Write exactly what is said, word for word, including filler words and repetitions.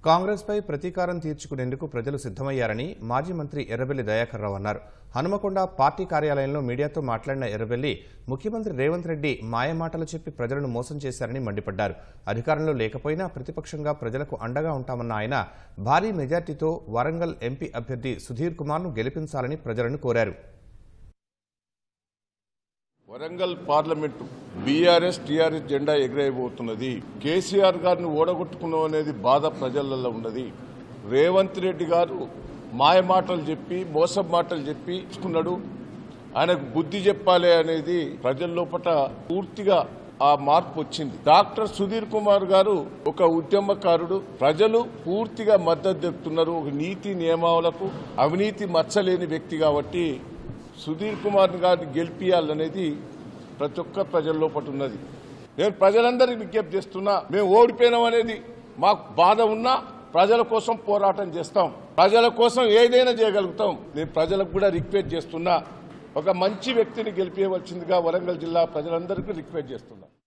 కాంగ్రెస్ పై ప్రతీకారం తీర్చుకునేందుకు ప్రజలు సిద్ధమయ్యారని మాజీ మంత్రి ఎర్రబెల్లి దయాకర్ రావు అన్నారు. హనుమకొండ పార్టీ కార్యాలయంలో మీడియాతో మాట్లాడిన ఎర్రబెల్లి ముఖ్యమంత్రి రేవంత్ రెడ్డి మాయమాటలు చెప్పి ప్రజలను మోసం చేశారని మండిపడ్డారు. అధికారంలో లేకపోయినా ప్రతిపక్షంగా ప్రజలకు అండగా ఉంటామన్న ఆయన భారీ మెజార్టీతో వరంగల్ ఎంపీ అభ్యర్థి సుధీర్ కుమార్ను గెలిపించాలని ప్రజలను కోరారు. వరంగల్ పార్లమెంటు బీఆర్ఎస్ టీఆర్ఎస్ జెండా ఎగిరైపోతున్నది. కేసీఆర్ గారిని ఓడగొట్టుకున్నాం అనేది బాధ ప్రజలలో ఉన్నది. రేవంత్ రెడ్డి గారు మాయ మాటలు చెప్పి మోసం మాటలు చెప్పి ఇచ్చుకున్నాడు. ఆయనకు బుద్ధి చెప్పాలి అనేది ప్రజల లోపల పూర్తిగా ఆ మార్పు వచ్చింది. డాక్టర్ సుధీర్ కుమార్ గారు ఒక ఉద్యమకారుడు. ప్రజలు పూర్తిగా మద్దతు చెప్తున్నారు. ఒక నీతి నియమాలకు అవినీతి మచ్చలేని వ్యక్తి కాబట్టి సుధీర్ కుమార్ గారిని గెలిపియాలనేది ప్రతి ఒక్క ప్రజల లోపల ఉన్నది. నేను ప్రజలందరికీ విజ్ఞప్తి చేస్తున్నా, మేము ఓడిపోయినాం అనేది మాకు బాధ ఉన్నా ప్రజల కోసం పోరాటం చేస్తాం, ప్రజల కోసం ఏదైనా చేయగలుగుతాం. నేను ప్రజలకు కూడా రిక్వెస్ట్ చేస్తున్నా, ఒక మంచి వ్యక్తిని గెలిపించవలసిందిగా వరంగల్ జిల్లా ప్రజలందరికీ రిక్వెస్ట్ చేస్తున్నా.